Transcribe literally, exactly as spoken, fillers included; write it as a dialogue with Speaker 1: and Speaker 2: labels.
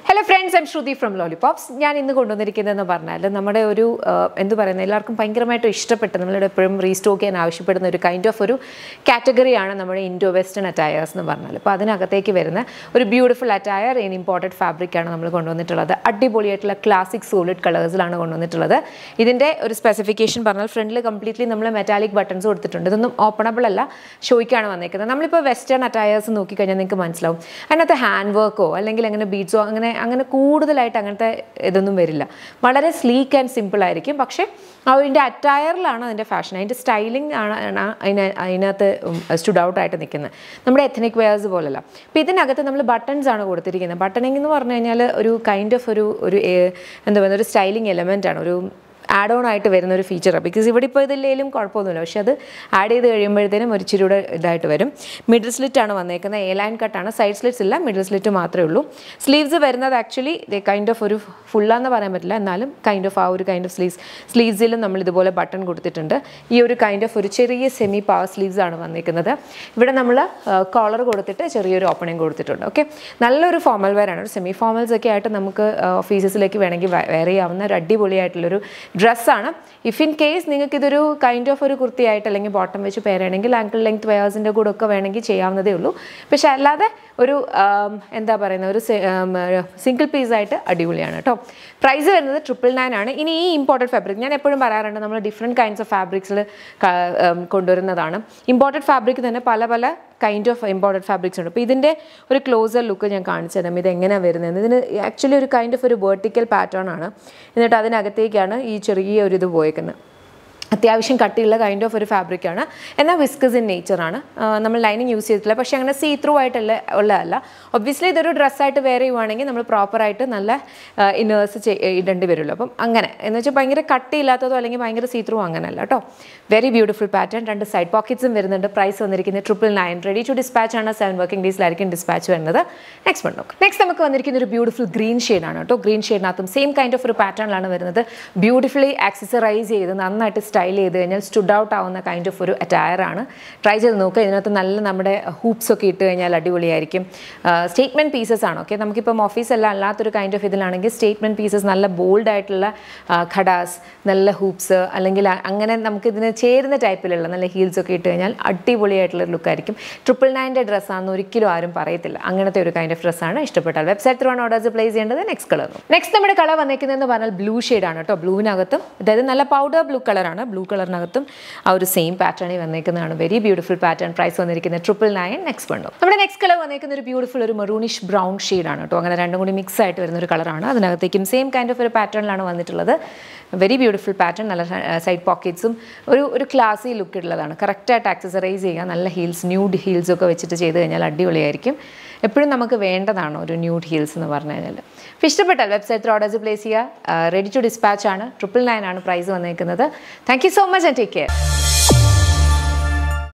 Speaker 1: Hello friends, I'm Shruti from Lollipops. ഞാൻ ഇന്ന് കൊണ്ടുവന്നിരിക്കുന്നതെന്ന് പറഞ്ഞാൽ നമ്മുടെ ഒരു എന്തു പറയുന്നത് എല്ലാവർക്കും ഭയങ്കരമായിട്ട് ഇഷ്ടപ്പെട്ട നമ്മളുടെ എപ്പോഴും റീസ്റ്റോക്ക് ചെയ്യാൻ ആവശ്യപ്പെടുന്ന ഒരു കൈൻഡ് ഓഫ് ഒരു കാറ്റഗറിയാണ് നമ്മുടെ ഇൻഡോ വെസ്റ്റേൺ അറ്റയേഴ്സ് എന്ന് പറഞ്ഞാൽ. അപ്പോൾ അതിനകത്തേക്ക് വരുന്ന ഒരു ബ്യൂട്ടിഫുൾ അറ്റയർ ഇൻ ഇമ്പോർട്ടഡ് ഫാബ്രിക്കാണ് നമ്മൾ കൊണ്ടുവന്നിട്ടുള്ളത്. അടിപൊളിയായിട്ടുള്ള ക്ലാസിക് സോളിഡ് കളേഴ്സിലാണ് കൊണ്ടുവന്നിട്ടുള്ളത്. ഇതിൻ്റെ ഒരു സ്പെസിഫിക്കേഷൻ പറഞ്ഞാൽ ഫ്രണ്ടിൽ കംപ്ലീറ്റ്ലി നമ്മൾ മെറ്റാലിക് ബട്ടൺസ് കൊടുത്തിട്ടുണ്ട്. ഇതൊന്നും ഓപ്പണബിൾ അല്ല, ഷോയ്ക്കാണ് വന്നേക്കുന്നത്. നമ്മളിപ്പോൾ വെസ്റ്റേൺ അറ്റയേഴ്സ് നോക്കിക്കഴിഞ്ഞാൽ നിങ്ങൾക്ക് മനസ്സിലാവും അതിനകത്ത് ഹാൻഡ് വർക്കോ അല്ലെങ്കിൽ അങ്ങനെ ബീഡ്സോ അങ്ങനെ അങ്ങനെ കൂടുതലായിട്ട് അങ്ങനത്തെ ഇതൊന്നും വരില്ല. വളരെ സ്ലീക്ക് ആൻഡ് സിമ്പിൾ ആയിരിക്കും. പക്ഷേ അതിൻ്റെ അറ്റയറിലാണ് അതിൻ്റെ ഫാഷൻ, അതിൻ്റെ സ്റ്റൈലിംഗ് ആണ് അതിന് അതിനകത്ത് സ്റ്റുഡ് ഔട്ട് ആയിട്ട് നിൽക്കുന്നത്. നമ്മുടെ എത്നിക് വെയേഴ്സ് പോലല്ല. അപ്പോൾ ഇതിനകത്ത് നമ്മൾ ബട്ടൺസ് ആണ് കൊടുത്തിരിക്കുന്നത്. ബട്ടണിംഗ് എന്ന് പറഞ്ഞു കഴിഞ്ഞാൽ ഒരു കൈൻഡ് ഓഫ് ഒരു ഒരു എന്താ പറയുക ഒരു സ്റ്റൈലിംഗ് എലമെൻ്റ് ആണ്, ഒരു ആഡ് ഓൺ ആയിട്ട് വരുന്ന ഒരു ഫീച്ചറാണ്. ബിക്കോസ് ഇവിടെ ഇപ്പോൾ ഇതില്ലെങ്കിലും കുഴപ്പമൊന്നുമില്ല, പക്ഷേ അത് ആഡ് ചെയ്ത് കഴിയുമ്പോഴത്തേനും ഒരു ഇച്ചിരി കൂടെ ഇതായിട്ട് വരും. മിഡിൽ സ്ലിറ്റ് ആണ് വന്നേക്കുന്നത്, എ ലൈൻ കട്ടാണ്, സൈഡ് സ്ലിറ്റ്സ് ഇല്ല, മിഡിൽ സ്ലിറ്റ് മാത്രമേ ഉള്ളൂ. സ്ലീവ്സ് വരുന്നത് ആക്ച്വലി കൈൻഡ് ഓഫ് ഒരു ഫുള്ളാന്ന് പറയാൻ പറ്റില്ല, എന്നാലും കൈൻഡ് ഓഫ് ആ ഒരു കൈൻഡ് ഓഫ് സ്ലീവ്സ് സ്ലീവ്സിലും നമ്മൾ ഇതുപോലെ ബട്ടൺ കൊടുത്തിട്ടുണ്ട്. ഈ ഒരു കൈൻഡ് ഓഫ് ഒരു ചെറിയ സെമി പവർ സ്ലീവ്സ് ആണ് വന്നിരിക്കുന്നത്. ഇവിടെ നമ്മൾ കോളർ കൊടുത്തിട്ട് ചെറിയൊരു ഓപ്പണിങ് കൊടുത്തിട്ടുണ്ട്. ഓക്കെ, നല്ലൊരു ഫോമൽ വെയർ ആണ്. ഒരു സെമി ഫോമൽസ് ഒക്കെ ആയിട്ട് നമുക്ക് ഓഫീസസിലേക്ക് വേണമെങ്കിൽ വെയർ ചെയ്യാവുന്ന ഒരു അടിപൊളിയായിട്ടുള്ളൊരു ഡ്രസ്സാണ്. ഇഫ് ഇൻ കേസ് നിങ്ങൾക്ക് ഇതൊരു കൈൻഡ് ഓഫ് ഒരു കുർത്തിയായിട്ട് അല്ലെങ്കിൽ ബോട്ടം വെച്ച് പേരാണെങ്കിൽ ആങ്കിൾ ലെങ്ത് വെയേഴ്സിൻ്റെ കൂടെ ഒക്കെ വേണമെങ്കിൽ ചെയ്യാവുന്നതേ ഉള്ളൂ. പക്ഷേ അല്ലാതെ ഒരു എന്താ പറയുന്നത് ഒരു സിംഗിൾ പീസായിട്ട് അടിപൊളിയാണ് കേട്ടോ. പ്രൈസ് വരുന്നത് ട്രിപ്പിൾ നയൻ ആണ്. ഇനി ഈ ഇമ്പോർട്ടഡ് ഫാബ്രിക് ഞാൻ എപ്പോഴും പറയാറുണ്ട്, നമ്മൾ ഡിഫറെൻറ്റ് കൈൻഡ്സ് ഓഫ് ഫാബ്രിക്സിൽ കൊണ്ടുവരുന്നതാണ്. ഇമ്പോർട്ടഡ് ഫാബ്രിക് തന്നെ പല പല കൈൻഡ് ഓഫ് ഇമ്പോർട്ടഡ് ഫാബ്രിക്സ് ഉണ്ട്. അപ്പോൾ ഇതിൻ്റെ ഒരു ക്ലോസർ ലുക്ക് ഞാൻ കാണിച്ചു തരാം. ഇതെങ്ങനെയാണ് വരുന്നത്. ഇതിന് ആക്ച്വലി ഒരു കൈൻഡ് ഓഫ് ഒരു വെർട്ടിക്കൽ പാറ്റേൺ ആണ്. എന്നിട്ട് അതിനകത്തേക്കാണ് ഈ ചെറിയ ഒരു ഇത് പോയേക്കുന്നത്. അത്യാവശ്യം കട്ടിയുള്ള കൈൻഡ് ഓഫ് ഒരു ഫാബ്രിക്കാണ്, എന്നാൽ വിസ്കസ് ഇൻ നേച്ചറാണ്. നമ്മൾ ലൈനിങ് യൂസ് ചെയ്തിട്ടില്ല, പക്ഷേ അങ്ങനെ സീ ത്രൂ ആയിട്ടുള്ള ഉള്ളതല്ല. ഒബ്വിയസ്ലി ഇതൊരു ഡ്രസ്സായിട്ട് വെയർ ചെയ്യുവാണെങ്കിൽ നമ്മൾ പ്രോപ്പറായിട്ട് നല്ല ഇന്നേഴ്സ് ഇടേണ്ടി വരുമല്ലോ. അപ്പം അങ്ങനെ എന്ന് വെച്ചാൽ ഭയങ്കര കട്ടിയില്ലാത്തതോ അല്ലെങ്കിൽ ഭയങ്കര സീ ത്രൂ അങ്ങനെയല്ല കേട്ടോ. Very beautiful pattern. രണ്ട് സൈഡ് പോക്കറ്റ്സും വരുന്നുണ്ട്. പ്രൈസ് വന്നിരിക്കുന്നത് triple nine. Ready to dispatch ആണ്. സെവൻ വർക്കിംഗ് ഡേയ്സിലായിരിക്കും ഡിസ്പാച്ച് വരുന്നത്. നെക്സ്റ്റ് വൺ നോക്കാം. നെക്സ്റ്റ് നമുക്ക് വന്നിരിക്കുന്ന ഒരു ബ്യൂട്ടിഫുൾ ഗ്രീൻ ഷെയ്ഡാണ് കേട്ടോ. ഗ്രീൻ ഷെയ്ഡിനകത്തും സെയിം കൈൻഡ് ഓഫ് ഒരു പാറ്റേണിലാണ് വരുന്നത്. ബ്യൂട്ടിഫുള്ളി ആക്സസറൈസ് ചെയ്ത് നന്നായിട്ട് സ്റ്റൈൽ ചെയ്ത് കഴിഞ്ഞാൽ സ്റ്റുഡ് ഔട്ട് ആവുന്ന കൈൻഡ് ഓഫ് ഒരു അറ്റയറാണ്. ട്രൈ ചെയ്ത് നോക്കുക. ഇതിനകത്ത് നല്ല നമ്മുടെ ഹൂപ്സ് ഒക്കെ ഇട്ട് കഴിഞ്ഞാൽ അടിപൊളിയായിരിക്കും. സ്റ്റേറ്റ്മെൻറ്റ് പീസസ് ആണ്. ഓക്കെ, നമുക്കിപ്പം ഓഫീസല്ല അല്ലാത്തൊരു കൈൻഡ് ഓഫ് ഇതിലാണെങ്കിൽ സ്റ്റേറ്റ്മെൻറ്റ് പീസസ് നല്ല ബോൾഡ് ആയിട്ടുള്ള ഖഡാസ്, നല്ല ഹൂപ്സ് അല്ലെങ്കിൽ അങ്ങനെ നമുക്ക് ഇതിന് ചേരുന്ന ടൈപ്പിലുള്ള നല്ല ഹീൽസ് ഒക്കെ ഇട്ട് കഴിഞ്ഞാൽ അടിപൊളിയായിട്ടുള്ള ലുക്കായിരിക്കും. ട്രിപ്പിൾ നയൻ്റെ ഡ്രസ്സാണെന്ന് ഒരിക്കലും ആരും പറയത്തില്ല. അങ്ങനത്തെ ഒരു കൈൻഡ് ഓഫ് ഡ്രസ്സാണ്. ഇഷ്ടപ്പെട്ടാൽ വെബ്സൈറ്റ് ത്രൂ ആണ് ഓർഡേഴ്സ് പ്ലേസ് ചെയ്യേണ്ടത്. നെക്സ്റ്റ് കളർ നെക്സ്റ്റ് നമ്മുടെ കളർ വന്നിരിക്കുന്നതെന്ന് പറഞ്ഞാൽ ബ്ലൂ ഷെയ്ഡാണ് കേട്ടോ. ബ്ലൂവിനകത്തും അതായത് നല്ല പൗഡർ ബ്ലൂ കളറാണ്. ബ്ലൂ കളറിനകത്തും ആ ഒരു സെയിം പാറ്റേണിൽ വന്നിരിക്കുന്നതാണ്. Very beautiful pattern. പ്രൈസ് വന്നിരിക്കുന്നത് ട്രിപ്പിൾ നയൻ. നെക്സ്റ്റ് വണ്ടോ നമ്മുടെ നെക്സ്റ്റ് കളർ വന്നിരിക്കുന്ന ഒരു ബ്യൂട്ടിഫുൾ ഒരു മെറൂണിഷ് ബ്രൗൺ ഷെയ്ഡാണ് കേട്ടോ. അങ്ങനെ രണ്ടും കൂടി മിക്സ് ആയിട്ട് വരുന്ന ഒരു കളറാണ്. അതിനകത്തേക്കും സെയിം കൈൻഡ് ഓഫ് ഒരു പാറ്റേണിലാണ് വന്നിട്ടുള്ളത്. Very beautiful pattern. നല്ല സൈഡ് പോക്കറ്റ്സും ഒരു ഒരു ക്ലാസി ലുക്ക് ഉള്ളതാണ്. കറക്റ്റായിട്ട് ആക്സസറൈസ് ചെയ്യുക. നല്ല ഹീൽസ്, ന്യൂഡ് ഹീൽസ് ഒക്കെ വെച്ചിട്ട് ചെയ്ത് കഴിഞ്ഞാൽ അടിപൊളിയായിരിക്കും. എപ്പോഴും നമുക്ക് വേണ്ടതാണ് ഒരു ന്യൂഡ് ഹീൽസ് എന്ന് പറഞ്ഞു കഴിഞ്ഞാൽ. അപ്പോൾ ഇഷ്ടപ്പെട്ടാൽ വെബ്സൈറ്റിൽ ഓർഡേഴ്സ് പ്ലേസ് ചെയ്യുക. റെഡി ടു ഡിസ്പാച്ച് ആണ്. ട്രിപ്പിൾ നയൻ ആണ് പ്രൈസ് വന്നിരിക്കുന്നത്. Thank you so much and take care.